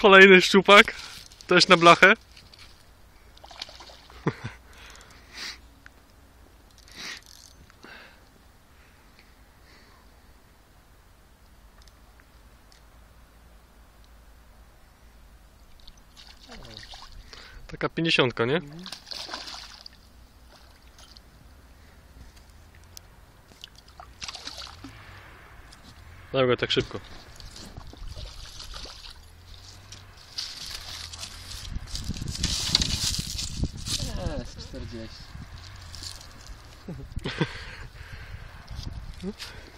Kolejny szczupak. Też na blachę. Taka 50, nie? Daj go tak szybko. Jest 40.